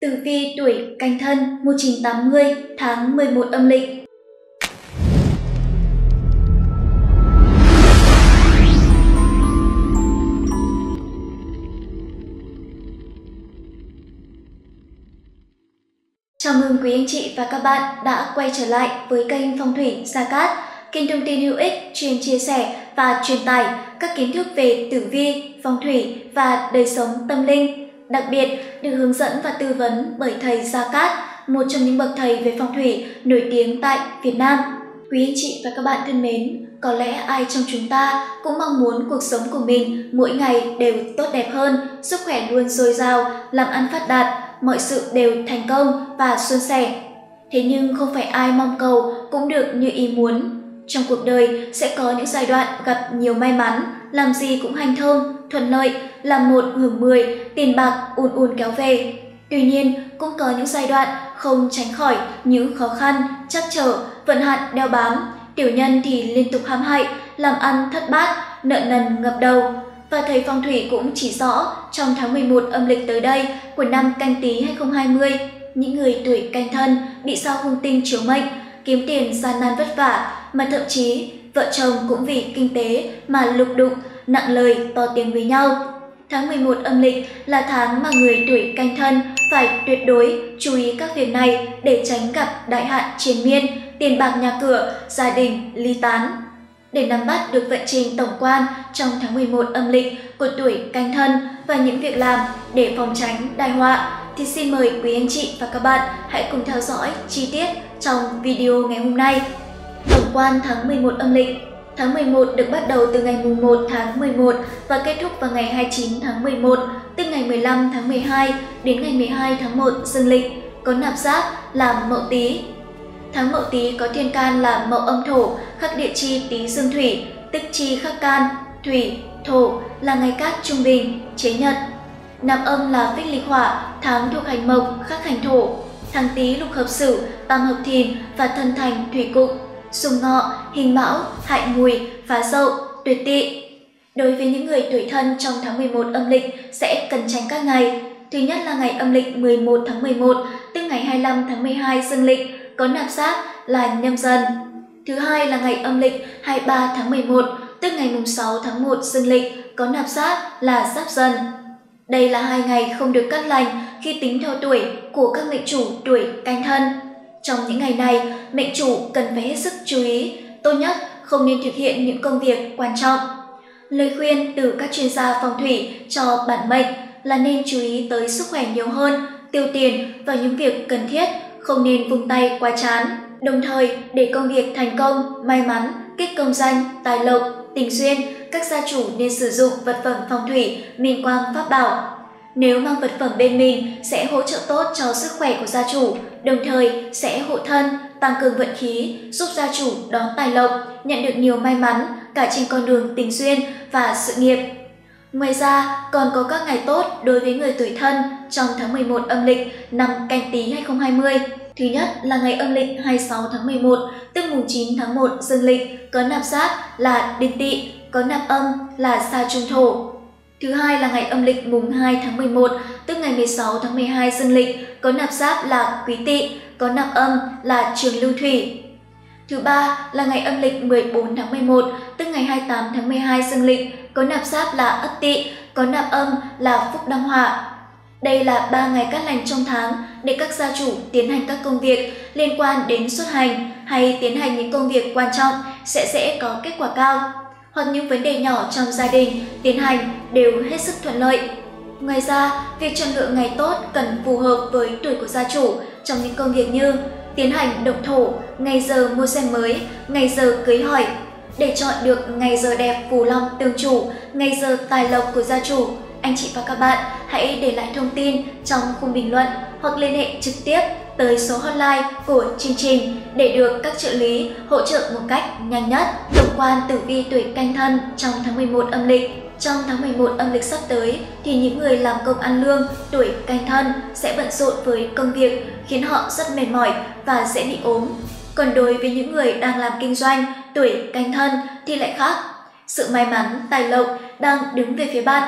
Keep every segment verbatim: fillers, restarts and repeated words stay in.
Tử vi tuổi Canh Thân một nghìn chín trăm tám mươi tháng mười một âm lịch. Chào mừng quý anh chị và các bạn đã quay trở lại với kênh Phong thủy Gia Cát, kênh thông tin hữu ích chuyên chia sẻ và truyền tải các kiến thức về tử vi, phong thủy và đời sống tâm linh. Đặc biệt được hướng dẫn và tư vấn bởi thầy Gia Cát, một trong những bậc thầy về phong thủy nổi tiếng tại Việt Nam. Quý anh chị và các bạn thân mến, có lẽ ai trong chúng ta cũng mong muốn cuộc sống của mình mỗi ngày đều tốt đẹp hơn, sức khỏe luôn dồi dào, làm ăn phát đạt, mọi sự đều thành công và suôn sẻ. Thế nhưng không phải ai mong cầu cũng được như ý muốn. Trong cuộc đời sẽ có những giai đoạn gặp nhiều may mắn, làm gì cũng hanh thông, thuận lợi, làm một hưởng mười, tiền bạc ùn ùn kéo về. Tuy nhiên, cũng có những giai đoạn không tránh khỏi những khó khăn, trắc trở, vận hạn đeo bám. Tiểu nhân thì liên tục hãm hại, làm ăn thất bát, nợ nần ngập đầu. Và thầy phong thủy cũng chỉ rõ trong tháng mười một âm lịch tới đây của năm Canh Tý hai không hai không, những người tuổi Canh Thân bị sao hung tinh chiếu mệnh, kiếm tiền gian nan vất vả, mà thậm chí vợ chồng cũng vì kinh tế mà lục đục, nặng lời to tiếng với nhau. Tháng mười một âm lịch là tháng mà người tuổi Canh Thân phải tuyệt đối chú ý các việc này để tránh gặp đại hạn triền miên, tiền bạc nhà cửa, gia đình ly tán. Để nắm bắt được vận trình tổng quan trong tháng mười một âm lịch của tuổi Canh Thân và những việc làm để phòng tránh tai họa, thì xin mời quý anh chị và các bạn hãy cùng theo dõi chi tiết trong video ngày hôm nay. Tổng quan tháng mười một âm lịch. Tháng mười một được bắt đầu từ ngày mùng một tháng mười một và kết thúc vào ngày hai mươi chín tháng mười một, từ ngày mười lăm tháng mười hai đến ngày mười hai tháng một dương lịch, có nạp giáp là Mậu Tý. Tháng Mậu Tý có thiên can là Mậu Âm Thổ, khắc địa chi Tý Dương Thủy, tức chi khắc can, thủy, thổ, là ngày cát trung bình, chế nhật. Nạp âm là Phích Lịch Hỏa, tháng thuộc hành mộc, khắc hành thổ. Tháng Tý lục hợp Sửu, tam hợp Thìn và thân thành thủy cục. Xung Ngọ, hình Mão, hại Mùi, phá Dậu, tuyệt Tỵ. Đối với những người tuổi Thân trong tháng mười một âm lịch sẽ cần tránh các ngày. Thứ nhất là ngày âm lịch mười một tháng mười một, tức ngày hai mươi lăm tháng mười hai dương lịch, có nạp giáp là Nhâm Dần. Thứ hai là ngày âm lịch hai mươi ba tháng mười một, tức ngày mùng sáu tháng một dương lịch, có nạp giáp là Giáp Dần. Đây là hai ngày không được cát lành khi tính theo tuổi của các mệnh chủ tuổi Canh Thân. Trong những ngày này, mệnh chủ cần phải hết sức chú ý, tốt nhất không nên thực hiện những công việc quan trọng. Lời khuyên từ các chuyên gia phong thủy cho bản mệnh là nên chú ý tới sức khỏe nhiều hơn, tiêu tiền vào những việc cần thiết, không nên vung tay quá chán. Đồng thời, để công việc thành công, may mắn, kích công danh, tài lộc, tình duyên, các gia chủ nên sử dụng vật phẩm phong thủy, minh quang pháp bảo. Nếu mang vật phẩm bên mình sẽ hỗ trợ tốt cho sức khỏe của gia chủ, đồng thời sẽ hộ thân, tăng cường vận khí, giúp gia chủ đón tài lộc, nhận được nhiều may mắn cả trên con đường tình duyên và sự nghiệp. Ngoài ra, còn có các ngày tốt đối với người tuổi Thân trong tháng mười một âm lịch năm Canh Tý hai không hai không. Thứ nhất là ngày âm lịch hai mươi sáu tháng mười một, tức mùng chín tháng một dương lịch, có nạp giáp là Đinh Tỵ, có nạp âm là Sa Trung Thổ. Thứ hai là ngày âm lịch mùng hai tháng mười một, tức ngày mười sáu tháng mười hai dương lịch, có nạp giáp là Quý Tỵ, có nạp âm là Trường Lưu Thủy. Thứ ba là ngày âm lịch mười bốn tháng mười một, tức ngày hai mươi tám tháng mười hai dương lịch, có nạp giáp là Ất Tỵ, có nạp âm là Phúc Đăng Hỏa. Đây là ba ngày cát lành trong tháng để các gia chủ tiến hành các công việc liên quan đến xuất hành hay tiến hành những công việc quan trọng sẽ dễ có kết quả cao, hoặc những vấn đề nhỏ trong gia đình tiến hành đều hết sức thuận lợi. Ngoài ra, việc chọn lựa ngày tốt cần phù hợp với tuổi của gia chủ trong những công việc như tiến hành động thổ, ngày giờ mua xe mới, ngày giờ cưới hỏi. Để chọn được ngày giờ đẹp phù long tương chủ, ngày giờ tài lộc của gia chủ, anh chị và các bạn hãy để lại thông tin trong khung bình luận hoặc liên hệ trực tiếp tới số hotline của chương trình để được các trợ lý hỗ trợ một cách nhanh nhất. Tổng quan tử vi tuổi Canh Thân trong tháng mười một âm lịch. Trong tháng mười một âm lịch sắp tới thì những người làm công ăn lương tuổi Canh Thân sẽ bận rộn với công việc khiến họ rất mệt mỏi và dễ bị ốm. Còn đối với những người đang làm kinh doanh tuổi Canh Thân thì lại khác. Sự may mắn, tài lộc đang đứng về phía bạn.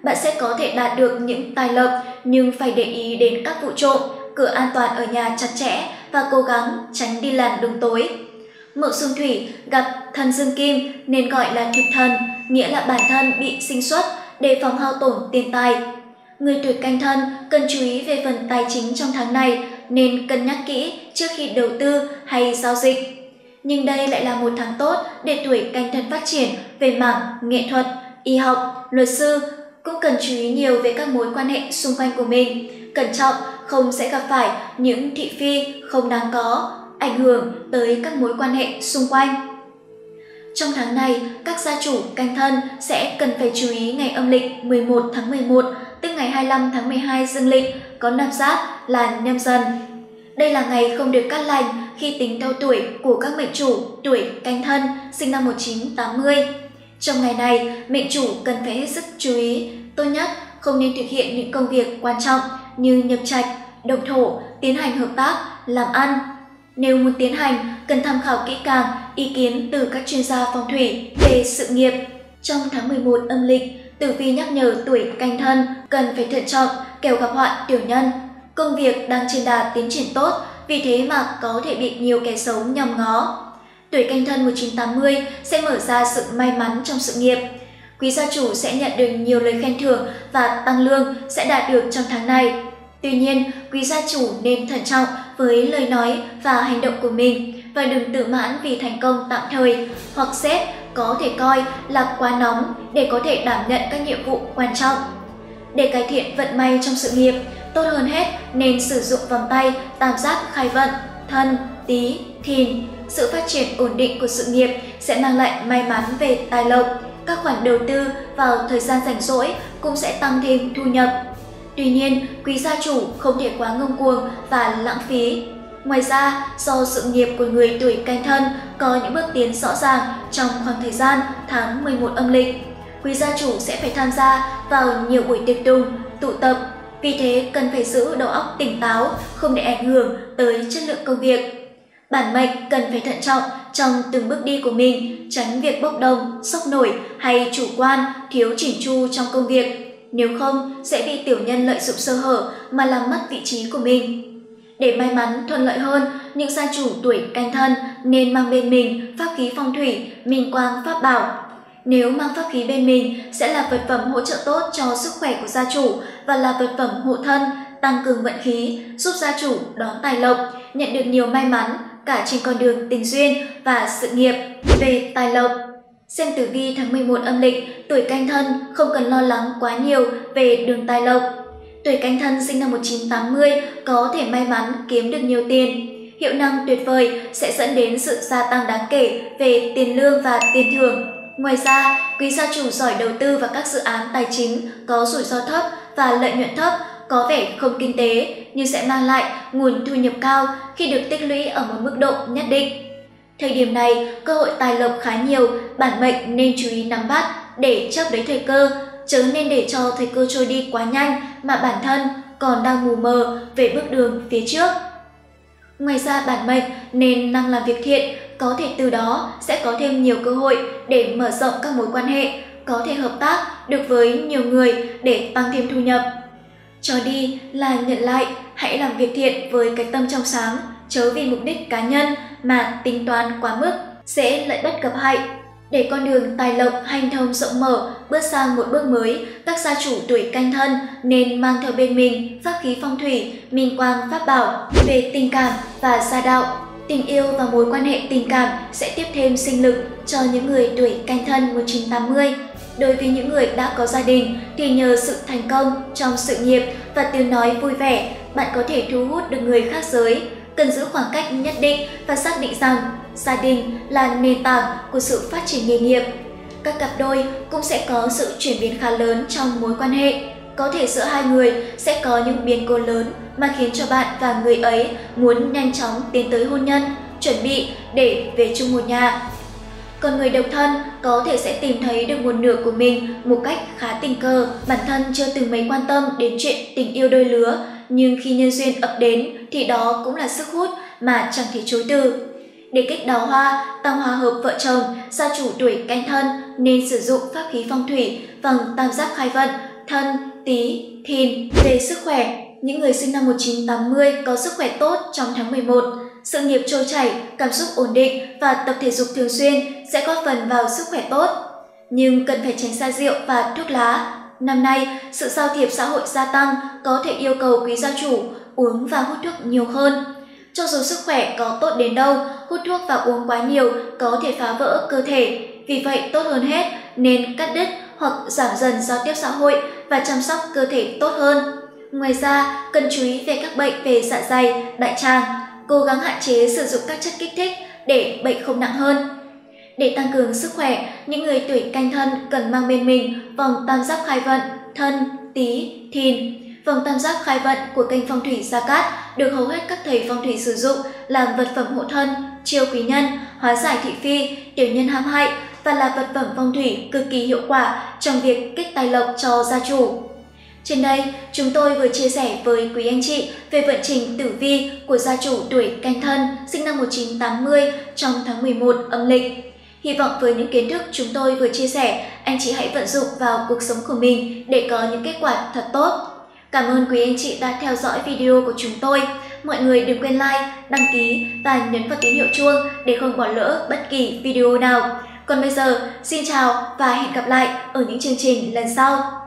bạn sẽ có thể đạt được những tài lộc, nhưng phải để ý đến các vụ trộm, cửa an toàn ở nhà chặt chẽ và cố gắng tránh đi làn đường tối. Mậu xung thủy gặp thần dương kim nên gọi là thực thần, nghĩa là bản thân bị sinh xuất, đề phòng hao tổn tiền tài. Người tuổi Canh Thân cần chú ý về phần tài chính trong tháng này, nên cân nhắc kỹ trước khi đầu tư hay giao dịch. Nhưng đây lại là một tháng tốt để tuổi Canh Thân phát triển về mảng nghệ thuật, y học, luật sư. Cũng cần chú ý nhiều về các mối quan hệ xung quanh của mình, cẩn trọng không sẽ gặp phải những thị phi không đáng có, ảnh hưởng tới các mối quan hệ xung quanh. Trong tháng này, các gia chủ Canh Thân sẽ cần phải chú ý ngày âm lịch mười một tháng mười một, tức ngày hai mươi lăm tháng mười hai dương lịch, có năm giáp là Nhâm Dần. Đây là ngày không được cát lành khi tính theo tuổi của các mệnh chủ tuổi Canh Thân sinh năm một nghìn chín trăm tám mươi. Trong ngày này, mệnh chủ cần phải hết sức chú ý, tốt nhất không nên thực hiện những công việc quan trọng như nhập trạch, động thổ, tiến hành hợp tác, làm ăn. Nếu muốn tiến hành, cần tham khảo kỹ càng ý kiến từ các chuyên gia phong thủy về sự nghiệp. Trong tháng mười một âm lịch, tử vi nhắc nhở tuổi Canh Thân cần phải thận trọng, kẻo gặp họa tiểu nhân. Công việc đang trên đà tiến triển tốt, vì thế mà có thể bị nhiều kẻ xấu nhòm ngó. Tuổi Canh Thân một nghìn chín trăm tám mươi sẽ mở ra sự may mắn trong sự nghiệp. Quý gia chủ sẽ nhận được nhiều lời khen thưởng và tăng lương sẽ đạt được trong tháng này. Tuy nhiên, quý gia chủ nên thận trọng với lời nói và hành động của mình và đừng tự mãn vì thành công tạm thời, hoặc sếp có thể coi là quá nóng để có thể đảm nhận các nhiệm vụ quan trọng. Để cải thiện vận may trong sự nghiệp, tốt hơn hết nên sử dụng vòng tay tam giác khai vận Thân, Tý, Thìn. Sự phát triển ổn định của sự nghiệp sẽ mang lại may mắn về tài lộc. Các khoản đầu tư vào thời gian rảnh rỗi cũng sẽ tăng thêm thu nhập. Tuy nhiên, quý gia chủ không thể quá ngông cuồng và lãng phí. Ngoài ra, do sự nghiệp của người tuổi Canh Thân có những bước tiến rõ ràng trong khoảng thời gian tháng mười một âm lịch, quý gia chủ sẽ phải tham gia vào nhiều buổi tiệc tùng, tụ tập. Vì thế, cần phải giữ đầu óc tỉnh táo, không để ảnh hưởng tới chất lượng công việc. Bản mệnh cần phải thận trọng trong từng bước đi của mình, tránh việc bốc đồng, sốc nổi hay chủ quan, thiếu chỉn chu trong công việc. Nếu không, sẽ bị tiểu nhân lợi dụng sơ hở mà làm mất vị trí của mình. Để may mắn thuận lợi hơn, những gia chủ tuổi Canh Thân nên mang bên mình pháp khí phong thủy, minh quang pháp bảo. Nếu mang pháp khí bên mình sẽ là vật phẩm hỗ trợ tốt cho sức khỏe của gia chủ và là vật phẩm hộ thân, tăng cường vận khí, giúp gia chủ đón tài lộc, nhận được nhiều may mắn cả trên con đường tình duyên và sự nghiệp. Về tài lộc, xem tử vi tháng mười một âm lịch, tuổi Canh Thân không cần lo lắng quá nhiều về đường tài lộc. Tuổi Canh Thân sinh năm một nghìn chín trăm tám mươi có thể may mắn kiếm được nhiều tiền. Hiệu năng tuyệt vời sẽ dẫn đến sự gia tăng đáng kể về tiền lương và tiền thưởng. Ngoài ra, quý gia chủ giỏi đầu tư vào các dự án tài chính có rủi ro thấp và lợi nhuận thấp, có vẻ không kinh tế nhưng sẽ mang lại nguồn thu nhập cao khi được tích lũy ở một mức độ nhất định. Thời điểm này, cơ hội tài lộc khá nhiều, bản mệnh nên chú ý nắm bắt để chớp lấy thời cơ, chớ nên để cho thời cơ trôi đi quá nhanh mà bản thân còn đang mù mờ về bước đường phía trước. Ngoài ra, bản mệnh nên năng làm việc thiện, có thể từ đó sẽ có thêm nhiều cơ hội để mở rộng các mối quan hệ, có thể hợp tác được với nhiều người để tăng thêm thu nhập. Cho đi là nhận lại, hãy làm việc thiện với cái tâm trong sáng, chớ vì mục đích cá nhân mà tính toán quá mức, sẽ lợi bất cập hại. Để con đường tài lộc hanh thông rộng mở, bước sang một bước mới, các gia chủ tuổi Canh Thân nên mang theo bên mình pháp khí phong thủy, minh quang pháp bảo. Về tình cảm và gia đạo, tình yêu và mối quan hệ tình cảm sẽ tiếp thêm sinh lực cho những người tuổi Canh Thân một nghìn chín trăm tám mươi. Đối với những người đã có gia đình thì nhờ sự thành công trong sự nghiệp và tiếng nói vui vẻ, bạn có thể thu hút được người khác giới. Cần giữ khoảng cách nhất định và xác định rằng gia đình là nền tảng của sự phát triển nghề nghiệp. Các cặp đôi cũng sẽ có sự chuyển biến khá lớn trong mối quan hệ. Có thể giữa hai người sẽ có những biến cố lớn mà khiến cho bạn và người ấy muốn nhanh chóng tiến tới hôn nhân, chuẩn bị để về chung một nhà. Còn người độc thân có thể sẽ tìm thấy được một nửa của mình một cách khá tình cờ. Bản thân chưa từng mấy quan tâm đến chuyện tình yêu đôi lứa, nhưng khi nhân duyên ập đến thì đó cũng là sức hút mà chẳng thể chối từ. Để kích đào hoa, tăng hòa hợp vợ chồng, gia chủ tuổi Canh Thân nên sử dụng pháp khí phong thủy vòng tam giác khai vận Thân, Tý, Thìn. Về sức khỏe, những người sinh năm một nghìn chín trăm tám mươi có sức khỏe tốt trong tháng mười một, sự nghiệp trôi chảy, cảm xúc ổn định và tập thể dục thường xuyên sẽ góp phần vào sức khỏe tốt. Nhưng cần phải tránh xa rượu và thuốc lá. Năm nay, sự giao thiệp xã hội gia tăng có thể yêu cầu quý gia chủ uống và hút thuốc nhiều hơn. Cho dù sức khỏe có tốt đến đâu, hút thuốc và uống quá nhiều có thể phá vỡ cơ thể. Vì vậy, tốt hơn hết nên cắt đứt hoặc giảm dần giao tiếp xã hội và chăm sóc cơ thể tốt hơn. Ngoài ra, cần chú ý về các bệnh về dạ dày, đại tràng, cố gắng hạn chế sử dụng các chất kích thích để bệnh không nặng hơn. Để tăng cường sức khỏe, những người tuổi Canh Thân cần mang bên mình vòng tam giác khai vận Thân, Tý, Thìn. Vòng tam giác khai vận của kênh Phong thủy Gia Cát được hầu hết các thầy phong thủy sử dụng làm vật phẩm hộ thân, chiêu quý nhân, hóa giải thị phi, tiểu nhân hãm hại và là vật phẩm phong thủy cực kỳ hiệu quả trong việc kích tài lộc cho gia chủ. Trên đây, chúng tôi vừa chia sẻ với quý anh chị về vận trình tử vi của gia chủ tuổi Canh Thân sinh năm một nghìn chín trăm tám mươi trong tháng mười một âm lịch. Hy vọng với những kiến thức chúng tôi vừa chia sẻ, anh chị hãy vận dụng vào cuộc sống của mình để có những kết quả thật tốt. Cảm ơn quý anh chị đã theo dõi video của chúng tôi. Mọi người đừng quên like, đăng ký và nhấn vào tín hiệu chuông để không bỏ lỡ bất kỳ video nào. Còn bây giờ, xin chào và hẹn gặp lại ở những chương trình lần sau.